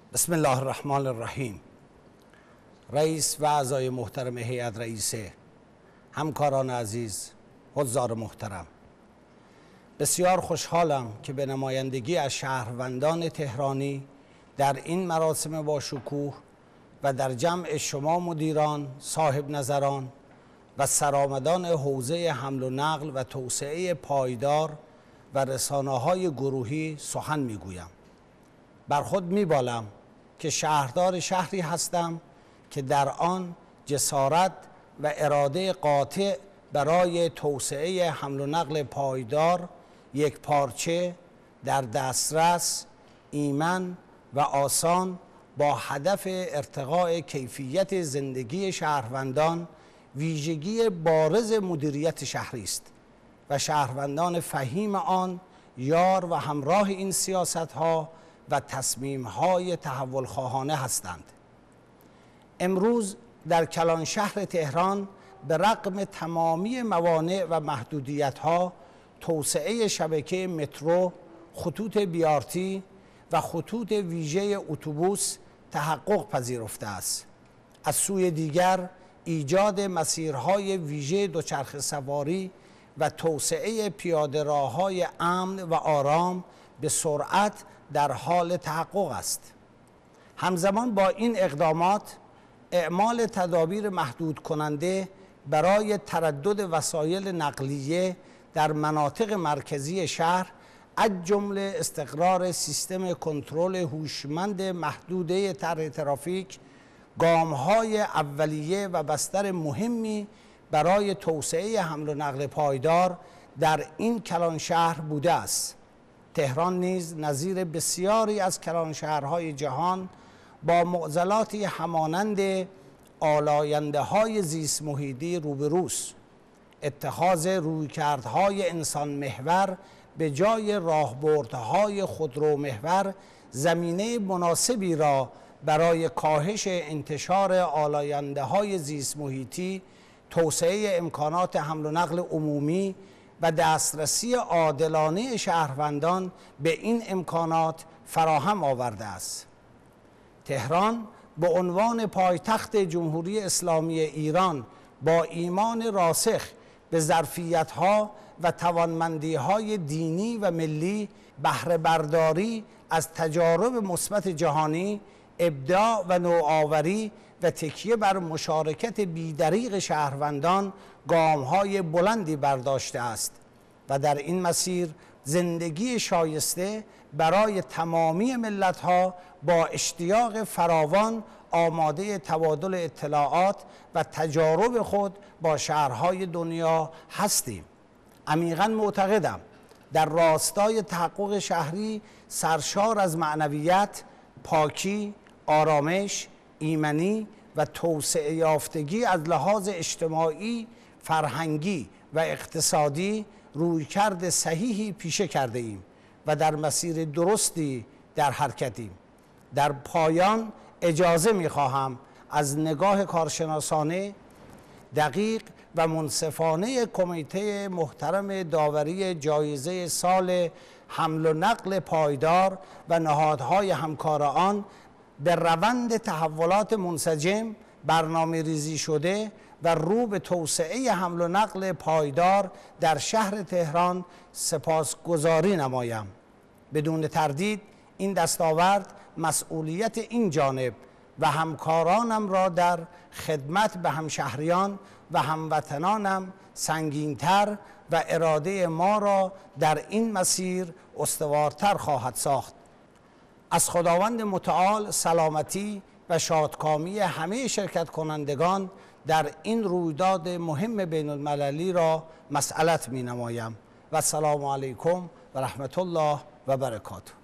بسم الله الرحمن الرحیم. رئیس و اعضای محترم هیئت رئیسه، همکاران عزیز، حضار محترم، بسیار خوشحالم که به نمایندگی از شهروندان تهرانی در این مراسم با شکوه و در جمع شما مدیران، صاحب نظران و سرآمدان حوزه حمل و نقل و توسعه پایدار و رسانه‌های گروهی سخن میگویم. بر خود میبالم که شهردار شهری هستم که در آن جسارت و اراده قاطع برای توسعه حمل و نقل پایدار، یک پارچه، در دسترس، ایمن و آسان با هدف ارتقاء کیفیت زندگی شهروندان ویژگی بارز مدیریت شهری است و شهروندان فهیم آن یار و همراه این سیاست‌ها و تصمیم‌های تحول‌خواهانه هستند. امروز در کلان شهر تهران به رغم تمامی موانع و محدودیت‌ها توسعه شبکه مترو، خطوط بیارتی و خطوط ویژه اتوبوس تحقق پذیرفته است. از سوی دیگر ایجاد مسیرهای ویژه دوچرخه سواری و توسعه پیاده‌راه‌های امن و آرام به سرعت در حال تحقق است. همزمان با این اقدامات اعمال تدابیر محدود کننده برای تردد وسایل نقلیه در مناطق مرکزی شهر از جمله استقرار سیستم کنترل هوشمند محدوده طرح ترافیک گام‌های اولیه و بستر مهمی برای توسعه حمل و نقل پایدار در این کلان شهر بوده است. تهران نیز نظیر بسیاری از کلان شهرهای جهان با معضلاتی همانند آلاینده‌های زیست محیطی روبروست. اتخاذ رویکردهای انسان محور به جای راهبردهای خودرو محور زمینه مناسبی را برای کاهش انتشار آلاینده‌های زیست محیطی، توسعه امکانات حمل و نقل عمومی و دسترسی عادلانه شهروندان به این امکانات فراهم آورده است. تهران به عنوان پایتخت جمهوری اسلامی ایران با ایمان راسخ به ظرفیت‌ها و توانمندی‌های دینی و ملی، بهره برداری از تجارب مثبت جهانی، ابداع و نوآوری و تکیه بر مشارکت بیدریغ شهروندان گام‌های بلندی برداشته است و در این مسیر زندگی شایسته برای تمامی ملت‌ها با اشتیاق فراوان آماده تبادل اطلاعات و تجارب خود با شهرهای دنیا هستیم. عمیقاً معتقدم در راستای تحقق شهری سرشار از معنویت، پاکی، آرامش، ایمنی و توسعه یافتگی از لحاظ اجتماعی، فرهنگی و اقتصادی رویکرد صحیحی پیشه کرده ایم و در مسیر درستی در حرکتیم. در پایان اجازه می‌خواهم از نگاه کارشناسانه، دقیق و منصفانه کمیته محترم داوری جایزه سال حمل و نقل پایدار و نهادهای همکار آن به روند تحولات منسجم برنامه ریزی شده و رو به توسعه حمل و نقل پایدار در شهر تهران سپاسگزاری نمایم. بدون تردید این دستاورد مسئولیت این جانب و همکارانم را در خدمت به همشهریان و هموطنانم سنگین‌تر و اراده ما را در این مسیر استوارتر خواهد ساخت. از خداوند متعال سلامتی و شادکامی همه شرکت کنندگان در این رویداد مهم بین المللی را مسئلت می نمایم و السلام علیکم و رحمت الله و برکاته.